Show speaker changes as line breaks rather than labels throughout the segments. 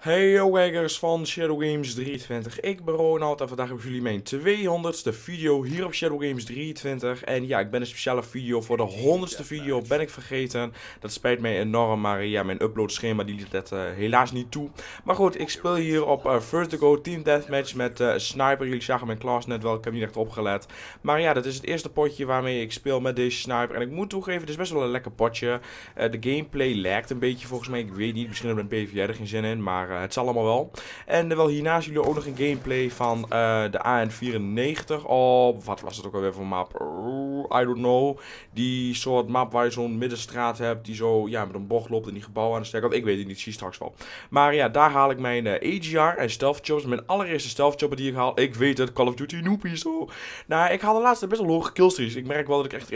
Hey yo kijkers van Shadow Games 23, ik ben Ronald en vandaag heb ik jullie mijn 200ste video hier op Shadow Games 23. En ja, ik ben een speciale video voor de 100ste video, ben ik vergeten. Dat spijt mij enorm, maar ja, mijn uploadschema die liet het helaas niet toe. Maar goed, ik speel hier op Vertigo Team Deathmatch met Sniper. Jullie zagen mijn class net wel, ik heb niet echt opgelet. Maar ja, dat is het eerste potje waarmee ik speel met deze Sniper. En ik moet toegeven, het is best wel een lekker potje. De gameplay lijkt een beetje volgens mij, ik weet niet, misschien hebben we een PvP er geen zin in, maar het zal allemaal wel. En wel hiernaast jullie ook nog een gameplay van de AN94 op, wat was het ook alweer voor map? I don't know. Die soort map waar je zo'n middenstraat hebt, die zo ja, met een bocht loopt en die gebouwen aan de sterkant. Ik weet het niet, zie je straks wel. Maar ja, daar haal ik mijn AGR en stealth jobs. Mijn allereerste stealth job die ik haal. Ik weet het, Call of Duty noobie zo. Nou, ik haal de laatste best wel hoge killstreaks. Ik merk wel dat ik echt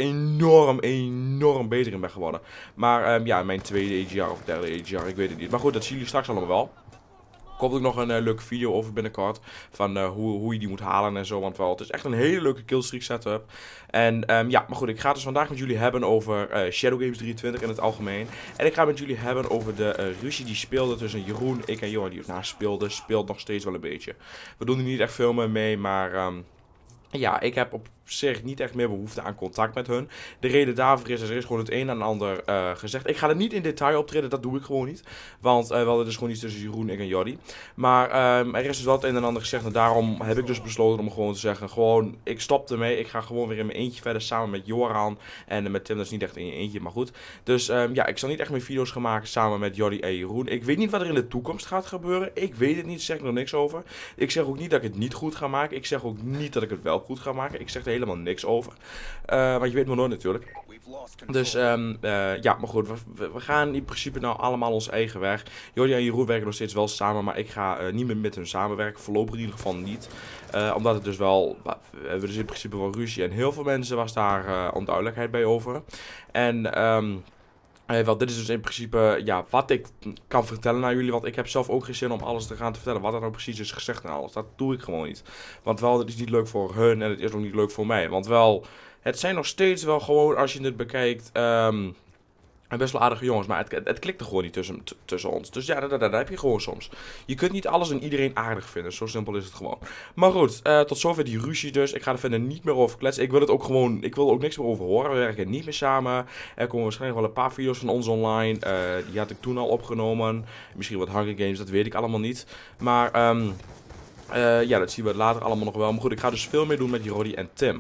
enorm beter in ben geworden. Maar ja, mijn tweede AGR of derde AGR, ik weet het niet. Maar goed, dat zien jullie straks allemaal wel. Ik hoop dat ik nog een leuke video over binnenkort. Van hoe je die moet halen en zo. Want wel, het is echt een hele leuke killstreak setup. En ja, maar goed, ik ga het dus vandaag met jullie hebben over Shadow Games 23 in het algemeen. En ik ga het met jullie hebben over de ruzie die speelde tussen Jeroen, ik en Johan. Die speelt nog steeds wel een beetje. We doen er niet echt veel meer mee, maar ja, ik heb op zich niet echt meer behoefte aan contact met hun. De reden daarvoor is, er is gewoon het een en ander gezegd. Ik ga er niet in detail optreden, dat doe ik gewoon niet. Want wel, het is gewoon iets tussen Jeroen, ik en Jordi. Maar er is dus wel het een en ander gezegd. En daarom heb ik dus besloten om gewoon te zeggen, gewoon, ik stop ermee. Ik ga gewoon weer in mijn eentje verder samen met Joran. En met Tim, dat is niet echt in je eentje, maar goed. Dus ja, ik zal niet echt meer video's gaan maken samen met Jordi en Jeroen. Ik weet niet wat er in de toekomst gaat gebeuren. Ik weet het niet, zeg ik nog niks over. Ik zeg ook niet dat ik het niet goed ga maken. Ik zeg ook niet dat ik het wel goed ga maken. Ik zeg er helemaal niks over. Want je weet maar nooit natuurlijk. Dus ja, maar goed. We gaan in principe nou allemaal ons eigen weg. Jordi en Jeroen werken nog steeds wel samen. Maar ik ga niet meer met hun samenwerken. Voorlopig in ieder geval niet. Omdat het dus wel... We hebben dus in principe wel ruzie. En heel veel mensen was daar onduidelijkheid bij over. En... wel, dit is dus in principe ja, wat ik kan vertellen naar jullie. Want ik heb zelf ook geen zin om alles te gaan te vertellen. Wat er nou precies is gezegd en alles. Dat doe ik gewoon niet. Want wel, het is niet leuk voor hun en het is ook niet leuk voor mij. Want wel, het zijn nog steeds wel gewoon, als je het bekijkt... best wel aardige jongens, maar het klikt er gewoon niet tussen ons. Dus ja, dat heb je gewoon soms. Je kunt niet alles en iedereen aardig vinden. Zo simpel is het gewoon. Maar goed, tot zover die ruzie dus. Ik ga er verder niet meer over kletsen. Ik wil het ook gewoon, ik wil er ook niks meer over horen. We werken niet meer samen. Er komen waarschijnlijk wel een paar video's van ons online. Die had ik toen al opgenomen. Misschien wat Hunger Games, dat weet ik allemaal niet. Maar... ja, dat zien we later allemaal nog wel. Maar goed, ik ga dus veel meer doen met Jordi en Tim.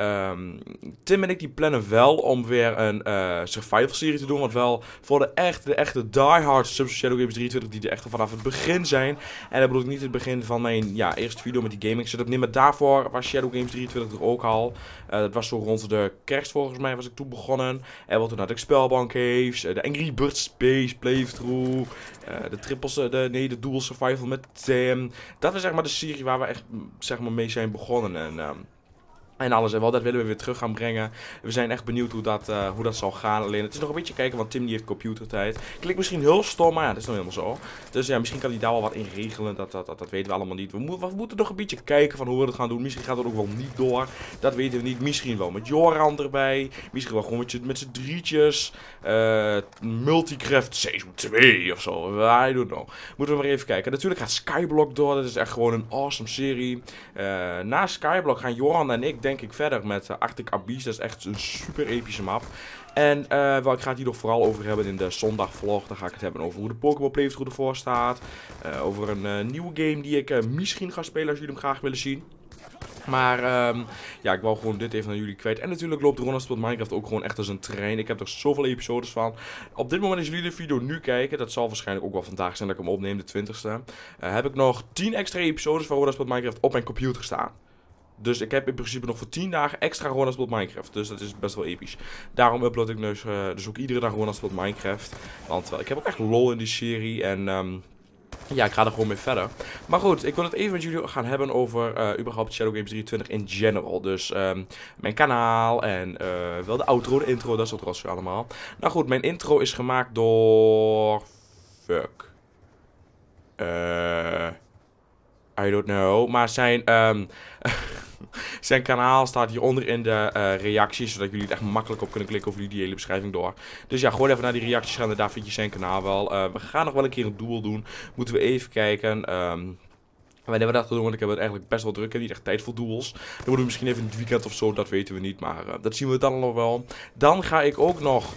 Tim en ik die plannen wel om weer een survival serie te doen. Want wel voor de echte diehard subs Shadow Games 23 die er echt vanaf het begin zijn. En dat bedoel ik niet het begin van mijn ja, eerste video met die gaming setup. Nee, maar daarvoor was Shadow Games 23 er ook al. Dat was zo rond de kerst volgens mij was ik toen begonnen. En toen had ik Spellbound Caves, de Angry Birds Space Playthrough, de Dual Survival met Tim. Dat is zeg maar de serie waar we echt zeg maar, mee zijn begonnen. En alles en wel, dat willen we weer terug gaan brengen. We zijn echt benieuwd hoe dat zal gaan. Alleen het is nog een beetje kijken, want Tim die heeft computertijd. Klinkt misschien heel stom, maar ja, dat is nog helemaal zo. Dus ja, misschien kan hij daar wel wat in regelen. Dat weten we allemaal niet. We moeten nog een beetje kijken van hoe we dat gaan doen. Misschien gaat het ook wel niet door. Dat weten we niet. Misschien wel met Joran erbij. Misschien wel gewoon met z'n drietjes. Multicraft Seizoen 2 of zo. I don't know. Moeten we maar even kijken. Natuurlijk gaat Skyblock door. Dat is echt gewoon een awesome serie. Na Skyblock gaan Joran en ik denk ik verder met Arctic Abyss. Dat is echt een super epische map. En wel, ik ga het hier nog vooral over hebben in de zondagvlog. Dan ga ik het hebben over hoe de Pokémon Playthrough ervoor staat. Over een nieuwe game die ik misschien ga spelen als jullie hem graag willen zien. Maar ja, ik wou gewoon dit even naar jullie kwijt. En natuurlijk loopt Ronald speelt Minecraft ook gewoon echt als een trein. Ik heb er zoveel episodes van. Op dit moment, als jullie de video nu kijken, dat zal waarschijnlijk ook wel vandaag zijn dat ik hem opneem, de 20ste. Heb ik nog 10 extra episodes van Ronald speelt Minecraft op mijn computer staan. Dus ik heb in principe nog voor 10 dagen extra Ronald speelt Minecraft. Dus dat is best wel episch. Daarom upload ik dus ook iedere dag Ronald speelt Minecraft. Want ik heb ook echt lol in die serie. En ja, ik ga er gewoon mee verder. Maar goed, ik wil het even met jullie gaan hebben over überhaupt Shadow Games 23 in general. Dus mijn kanaal en wel de outro, de intro, dat soort rossen allemaal. Nou goed, mijn intro is gemaakt door... Fuck. I don't know. Maar zijn... Zijn kanaal staat hieronder in de reacties, zodat jullie het echt makkelijk op kunnen klikken of jullie die hele beschrijving door. Dus ja, gewoon even naar die reacties gaan en daar vind je zijn kanaal wel. We gaan nog wel een keer een duel doen. Moeten we even kijken. Wanneer we dat gaan doen, want ik heb het eigenlijk best wel druk. Ik heb niet echt tijd voor duels. Dan moeten we misschien even in het weekend of zo, dat weten we niet. Maar dat zien we dan nog wel. Dan ga ik ook nog...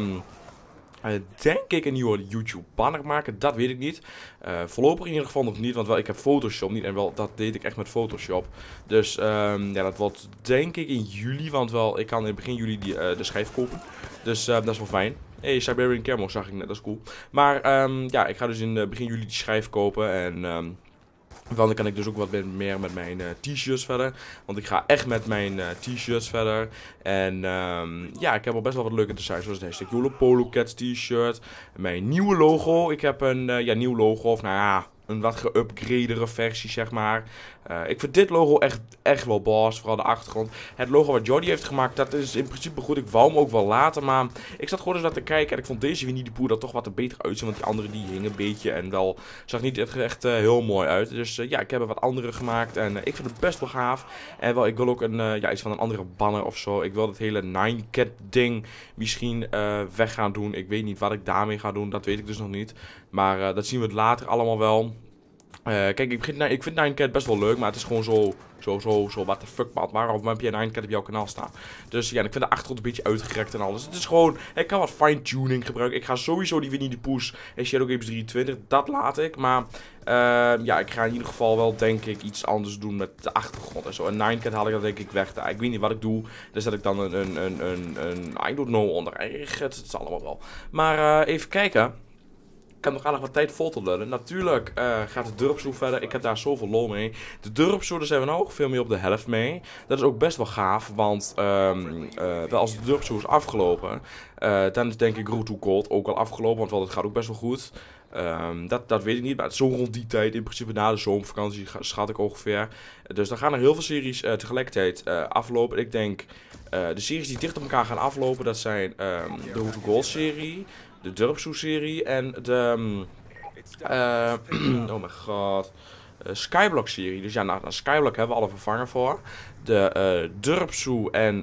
denk ik een nieuwe YouTube banner maken, dat weet ik niet. Voorlopig in ieder geval nog niet, want wel, ik heb Photoshop niet en wel, dat deed ik echt met Photoshop. Dus ja, dat wordt denk ik in juli, want wel, ik kan in begin juli de schijf kopen. Dus dat is wel fijn. Hey, Siberian Camo zag ik net, dat is cool. Maar ja, ik ga dus in begin juli die schijf kopen en... dan kan ik dus ook wat meer met mijn t-shirts verder. Want ik ga echt met mijn t-shirts verder. En ja, ik heb al best wel wat leuke designs. Zoals deze YOLO Polo Cats t-shirt. Mijn nieuwe logo. Ik heb een ja, nieuw logo. Of nou ja, een wat geüpgradere versie, zeg maar. Ik vind dit logo echt wel boss. Vooral de achtergrond. Het logo wat Jordi heeft gemaakt, dat is in principe goed. Ik wou hem ook wel laten. Maar ik zat gewoon eens wat te kijken. En ik vond deze Winnie de Pooh er toch wat beter uitzien. Want die andere die hing een beetje. En wel zag niet echt heel mooi uit. Dus ja, ik heb er wat andere gemaakt. En ik vind het best wel gaaf. En wel, ik wil ook ja, iets van een andere banner of zo. Ik wil het hele 9-cat ding misschien weg gaan doen. Ik weet niet wat ik daarmee ga doen. Dat weet ik dus nog niet. Maar dat zien we het later allemaal wel. Kijk, ik vind 9cat best wel leuk, maar het is gewoon zo what the fuck, man. Waarom heb je 9cat op jouw kanaal staan? Dus ja, ik vind de achtergrond een beetje uitgerekt en alles. Het is gewoon, ik kan wat fine-tuning gebruiken. Ik ga sowieso die Winnie de Pooh's en Shadow Games 23, dat laat ik. Maar ja, ik ga in ieder geval wel, denk ik, iets anders doen met de achtergrond en zo. En 9cat haal ik dan denk ik weg. Ik weet niet wat ik doe. Daar zet ik dan een I don't know onder. Het is allemaal wel. Maar even kijken. Ik heb nog aardig wat tijd vol te lullen. Natuurlijk gaat de Durpshoe verder. Ik heb daar zoveel lol mee. De Durpshoe, daar zijn we nou ook veel meer op de helft mee. Dat is ook best wel gaaf. Want wel als de Durpshoe is afgelopen, dan is denk ik Road to Gold ook al afgelopen. Want wel, dat gaat ook best wel goed. Dat weet ik niet. Maar het is zo rond die tijd. In principe na de zomervakantie schat ik ongeveer. Dus dan gaan er heel veel series tegelijkertijd aflopen. Ik denk de series die dicht op elkaar gaan aflopen. Dat zijn de Road to Gold serie. De Durpshoe serie en de oh mijn god, Skyblock serie. Dus ja, nou, Skyblock hebben we alle vervangen voor. De Durpshoe en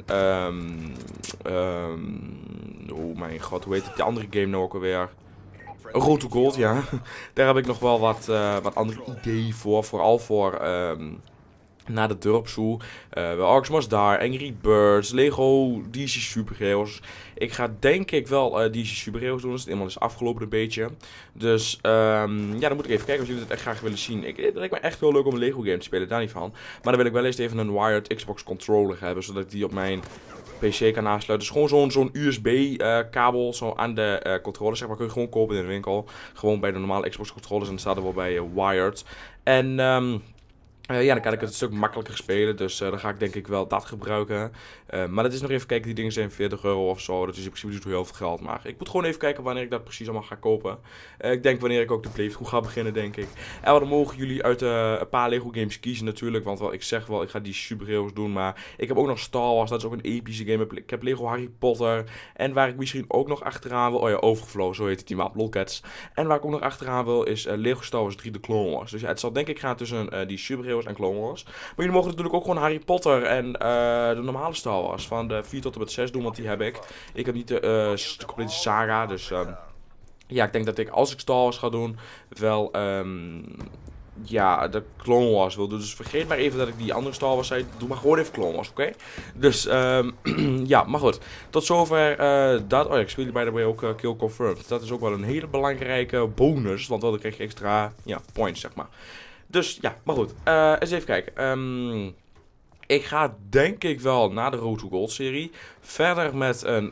oh mijn god, hoe heet het, die andere game nou ook alweer? Road to Gold, ja. Daar heb ik nog wel wat andere ideeën voor. Vooral voor na de Durpshoe, Orcs Must Die, Angry Birds, Lego DC Superheroes. Ik ga denk ik wel DC Superheroes doen, als het eenmaal is afgelopen een beetje. Dus ja, dan moet ik even kijken of jullie het echt graag willen zien. Het lijkt me echt heel leuk om een Lego game te spelen, daar niet van. Maar dan wil ik wel eerst even een wired Xbox controller hebben, zodat ik die op mijn PC kan aansluiten. Dus gewoon zo'n USB kabel zo aan de controller, zeg maar, kun je gewoon kopen in de winkel. Gewoon bij de normale Xbox controllers en dan staat er wel bij wired. En ja, dan kan ik het een stuk makkelijker spelen. Dus dan ga ik denk ik wel dat gebruiken. Maar dat is nog even kijken. Die dingen zijn 40 euro of zo. Dat is in principe niet heel veel geld. Maar ik moet gewoon even kijken wanneer ik dat precies allemaal ga kopen. Ik denk wanneer ik ook de playthrough ga beginnen, denk ik. En dan mogen jullie uit een paar Lego games kiezen natuurlijk. Want wel, ik zeg wel, ik ga die superheroes doen. Maar ik heb ook nog Star Wars. Dat is ook een epische game. Ik heb Lego Harry Potter. En waar ik misschien ook nog achteraan wil. Oh ja, Overflow, zo heet het die map. Lolcats. En waar ik ook nog achteraan wil is Lego Star Wars 3 The Clone Wars. Dus ja, het zal denk ik gaan tussen die superheroes en Clone Wars. Maar jullie mogen natuurlijk ook gewoon Harry Potter en de normale Star Wars van de 4 tot en met 6 doen, want die heb ik. Ik heb niet de complete saga, dus ja, ik denk dat ik als ik Star Wars ga doen, wel ja, de Clone Wars wil doen. Dus vergeet maar even dat ik die andere Star Wars zei. Doe maar gewoon even Clone Wars, oké? Dus ja, maar goed. Tot zover dat. Oh ja, ik speel bij de way ook Kill Confirmed. Dat is ook wel een hele belangrijke bonus, want dan krijg je extra ja, points, zeg maar. Dus ja, maar goed. Eens even kijken. Ik ga denk ik wel na de Road to Gold serie verder met een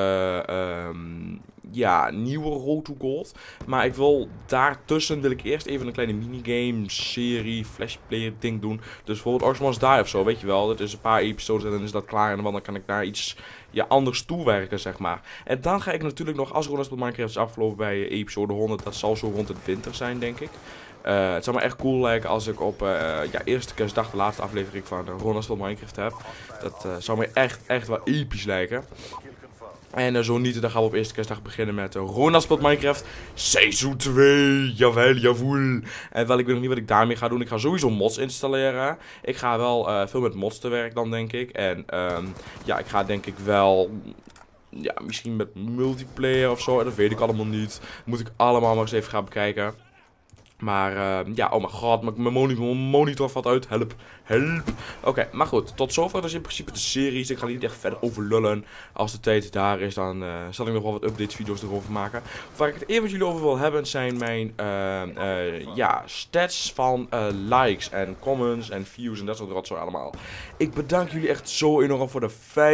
ja, nieuwe Road to Gold. Maar ik wil daartussen wil ik eerst even een kleine minigame serie, flashplayer ding doen. Dus bijvoorbeeld Orcs Must Die of zo, weet je wel. Dat is een paar episodes en dan is dat klaar. En dan kan ik daar iets ja, anders toewerken, zeg maar. En dan ga ik natuurlijk nog, als Ronald Minecraft is afgelopen bij episode 100, dat zal zo rond het winter zijn, denk ik. Het zou me echt cool lijken als ik op ja, eerste kerstdag de laatste aflevering van Ronald Minecraft heb. Dat zou me echt wel episch lijken. En zo niet, dan gaan we op eerste kerstdag beginnen met Ronald speelt Minecraft seizoen 2. Jawel, javoel. En wel, ik weet nog niet wat ik daarmee ga doen. Ik ga sowieso mods installeren. Ik ga wel veel met mods te werk dan, denk ik. En ja, ik ga denk ik wel... Ja, misschien met multiplayer of zo. Dat weet ik allemaal niet. Moet ik allemaal maar eens even gaan bekijken. Maar ja, oh mijn god, mijn monitor valt uit. Help, help. Oké, maar goed, tot zover dus in principe de series. Ik ga niet echt verder over lullen. Als de tijd daar is, dan zal ik nog wel wat update video's erover maken. Waar ik het even met jullie over wil hebben, zijn mijn ja, stats van likes en comments en views en dat soort rotzooi allemaal. Ik bedank jullie echt zo enorm voor de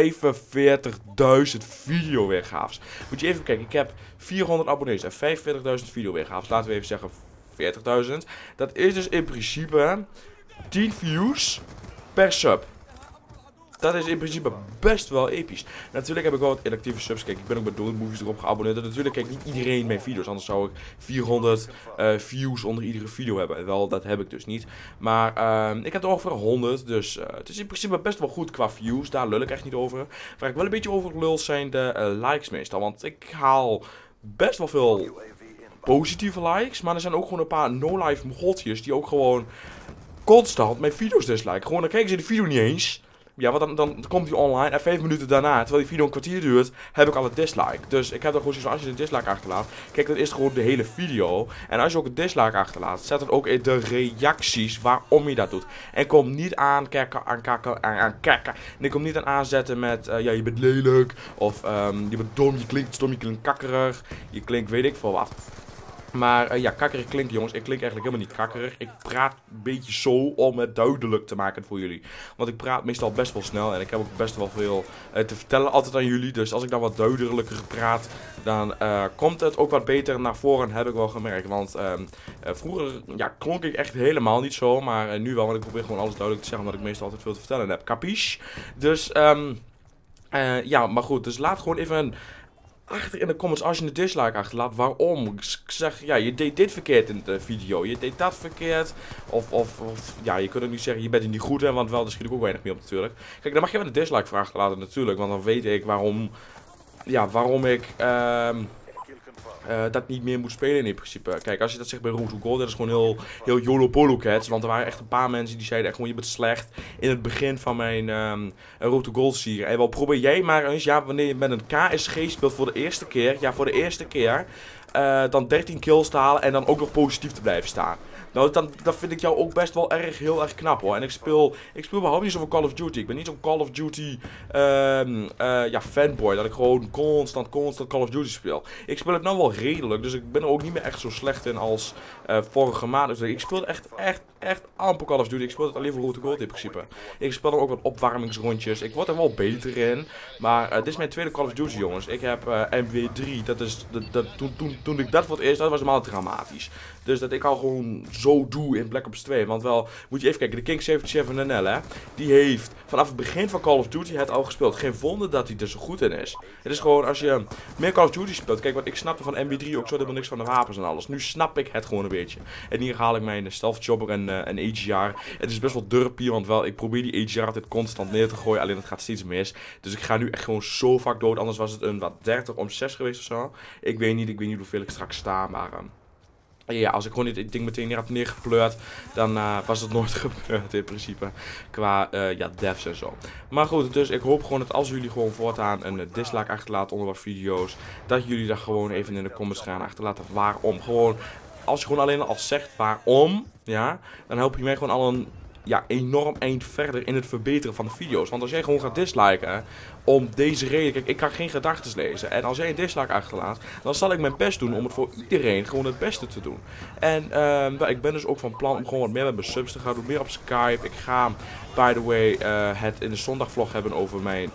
45.000 video weergaves. Moet je even kijken, ik heb 400 abonnees en 45.000 video weergaves. Laten we even zeggen 40.000. Dat is dus in principe 10 views per sub. Dat is in principe best wel episch. Natuurlijk heb ik wel wat inactieve subs. Kijk, ik ben ook met Dood Movies erop geabonneerd. En natuurlijk kijkt niet iedereen mijn video's. Anders zou ik 400 views onder iedere video hebben. En wel, dat heb ik dus niet. Maar ik heb er ongeveer 100. Dus het is in principe best wel goed qua views. Daar lul ik echt niet over. Waar ik wel een beetje over lul zijn de likes meestal. Want ik haal best wel veel positieve likes, maar er zijn ook gewoon een paar no-life mogoltjes die ook gewoon constant mijn video's disliken. Gewoon, dan kijken ze de video niet eens. Ja, want dan komt die online en 5 minuten daarna, terwijl die video een kwartier duurt, heb ik al een dislike. Dus ik heb dan gewoon zoiets van, als je een dislike achterlaat, kijk, dat is gewoon de hele video. En als je ook een dislike achterlaat, zet het ook in de reacties waarom je dat doet. En kom niet aan kakken. En ik kom niet aan aanzetten met, ja, je bent lelijk, of je bent dom, je klinkt stom, je klinkt kakkerig, je klinkt weet ik veel wat. Maar ja, kakkerig klinkt, jongens. Ik klink eigenlijk helemaal niet kakkerig. Ik praat een beetje zo om het duidelijk te maken voor jullie. Want ik praat meestal best wel snel en ik heb ook best wel veel te vertellen altijd aan jullie. Dus als ik dan wat duidelijker praat, dan komt het ook wat beter naar voren, heb ik wel gemerkt. Want vroeger ja, klonk ik echt helemaal niet zo, maar nu wel. Want ik probeer gewoon alles duidelijk te zeggen, omdat ik meestal altijd veel te vertellen heb. Capiche? Dus ja, maar goed. Dus laat gewoon even achter in de comments als je een dislike achterlaat waarom. Ik zeg, ja, je deed dit verkeerd in de video, je deed dat verkeerd. Of ja, je kunt ook niet zeggen, je bent er niet goed in, want wel, daar schiet ik ook weinig mee op natuurlijk. Kijk, dan mag je wel een dislike voor achterlaten natuurlijk, want dan weet ik waarom, ja, waarom ik dat niet meer moet spelen in principe. Kijk, als je dat zegt bij Road to Gold, dat is gewoon heel YOLO Polo Cats. Want er waren echt een paar mensen die zeiden echt gewoon, je bent slecht in het begin van mijn Road to Gold serie. En wel, probeer jij maar eens, ja, wanneer je met een KSG speelt voor de eerste keer, ja, voor de eerste keer, dan 13 kills te halen en dan ook nog positief te blijven staan. Nou, dat vind ik jou ook best wel heel erg knap hoor. En ik speel überhaupt niet zo van Call of Duty. Ik ben niet zo'n Call of Duty ja, fanboy. Dat ik gewoon constant Call of Duty speel. Ik speel het nou wel redelijk. Dus ik ben er ook niet meer echt zo slecht in als vorige maand. Dus ik speel echt amper Call of Duty. Ik speel het alleen voor Road to Gold in principe. Ik speel dan ook wat opwarmingsrondjes. Ik word er wel beter in. Maar dit is mijn tweede Call of Duty, jongens. Ik heb MW3. Dat is, toen ik dat voor het eerst had, was het helemaal dramatisch. Dus dat ik al gewoon zo doe in Black Ops 2. Want wel, moet je even kijken, de King 77 NL, hè. Die heeft vanaf het begin van Call of Duty het al gespeeld. Geen wonder dat hij er zo goed in is. Het is gewoon, als je meer Call of Duty speelt. Kijk, wat ik snapte van MW3 ook zo helemaal niks van de wapens en alles. Nu snap ik het gewoon een beetje. En hier haal ik mijn Stealth Chopper en AGR. Het is best wel durpie, want wel, ik probeer die AGR altijd constant neer te gooien. Alleen het gaat steeds mis. Dus ik ga nu echt gewoon zo vaak dood. Anders was het een, wat, 30 om 6 geweest of zo. Ik weet niet hoeveel ik straks sta, maar ja, als ik gewoon dit ding meteen neer had neergepleurd, dan was het nooit gebeurd in principe. Qua ja, devs en zo. Maar goed, dus ik hoop gewoon dat als jullie gewoon voortaan een dislike achterlaten onder wat video's, dat jullie daar gewoon even in de comments gaan achterlaten waarom. Gewoon, als je gewoon alleen al zegt waarom, ja, dan help je mij gewoon al een, ja, enorm eind verder in het verbeteren van de video's. Want als jij gewoon gaat disliken om deze reden, kijk, ik kan geen gedachten lezen. En als jij een dislike achterlaat, dan zal ik mijn best doen om het voor iedereen gewoon het beste te doen. En ik ben dus ook van plan om gewoon wat meer met mijn subs te gaan doen, meer op Skype. Ik ga, by the way, het in de zondagvlog hebben over mijn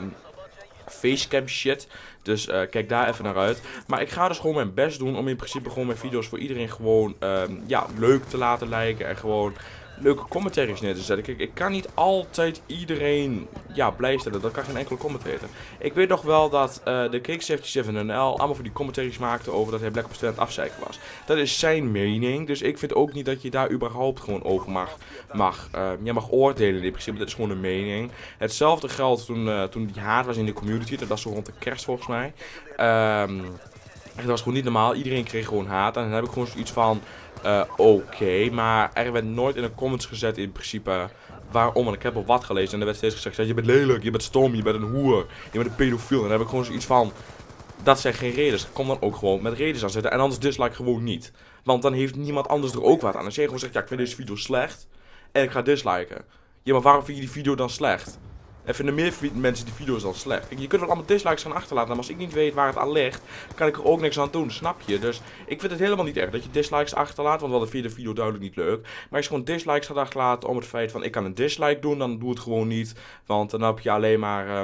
facecam shit. Dus kijk daar even naar uit. Maar ik ga dus gewoon mijn best doen om in principe gewoon mijn video's voor iedereen gewoon ja, leuk te laten lijken. En gewoon leuke commentaries neer te zetten. Kijk, ik kan niet altijd iedereen blij stellen. Dat kan geen enkele commentator. Ik weet nog wel dat de Cake77NL allemaal voor die commentaries maakte over dat hij Black Ops 2 aan het afzeiken was. Dat is zijn mening. Dus ik vind ook niet dat je daar überhaupt gewoon over mag oordelen in principe. Dat is gewoon een mening. Hetzelfde geldt toen die haat was in de community. Dat was zo rond de kerst volgens mij. Dat was gewoon niet normaal. Iedereen kreeg gewoon haat. En dan heb ik gewoon zoiets van... Oké, maar er werd nooit in de comments gezet in principe waarom. En ik heb op wat gelezen en er werd steeds gezegd: je bent lelijk, je bent stom, je bent een hoer, je bent een pedofiel. En dan heb ik gewoon zoiets van: dat zijn geen redenen. Kom dan ook gewoon met redenen aan zetten. En anders dislike gewoon niet. Want dan heeft niemand anders er ook wat aan. Als jij gewoon zegt: ja, ik vind deze video slecht en ik ga disliken. Ja, maar waarom vind je die video dan slecht? En vinden meer mensen die video's dan slecht. Kijk, je kunt wel allemaal dislikes gaan achterlaten. Maar als ik niet weet waar het aan ligt, kan ik er ook niks aan doen, snap je? Dus ik vind het helemaal niet erg dat je dislikes achterlaat. Want wel vind je de video duidelijk niet leuk. Maar als je gewoon dislikes gaat achterlaten om het feit van ik kan een dislike doen, dan doe het gewoon niet. Want dan heb je alleen maar...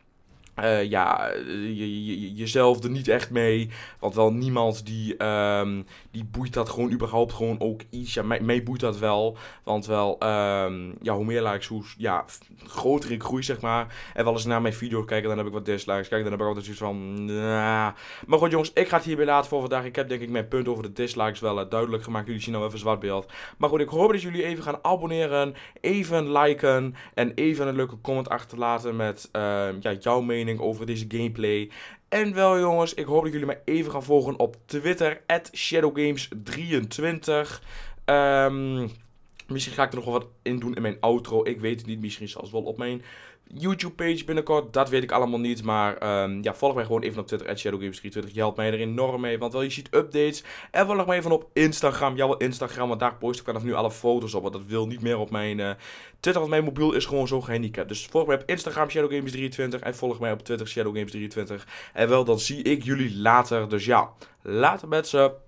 jezelf er niet echt mee. Want wel niemand die boeit dat gewoon überhaupt gewoon ook iets. Ja, mij boeit dat wel. Want wel, hoe meer likes, hoe groter ik groei, zeg maar. En wel eens naar mijn video kijken, dan heb ik wat dislikes. Kijk, dan heb ik altijd zoiets van, nah. Maar goed jongens, ik ga het hierbij laten voor vandaag. Ik heb denk ik mijn punt over de dislikes wel duidelijk gemaakt. Jullie zien nou even zwart beeld. Maar goed, ik hoop dat jullie even gaan abonneren. Even liken. En even een leuke comment achterlaten met jouw mening over deze gameplay. En wel jongens, ik hoop dat jullie mij even gaan volgen op Twitter, @shadowgames23. Misschien ga ik er nog wel wat in doen in mijn outro. Ik weet het niet, misschien zelfs wel op mijn YouTube page binnenkort. Dat weet ik allemaal niet. Maar volg mij gewoon even op Twitter, @shadowgames23. Je helpt mij er enorm mee. Want wel, je ziet updates. En volg mij even op Instagram. Jawel, Instagram. Want daar post ik vanaf nu alle foto's op. Want dat wil niet meer op mijn Twitter. Want mijn mobiel is gewoon zo gehandicapt. Dus volg mij op Instagram, Shadowgames23. En volg mij op Twitter, Shadowgames23. En wel, dan zie ik jullie later. Dus ja, later met ze.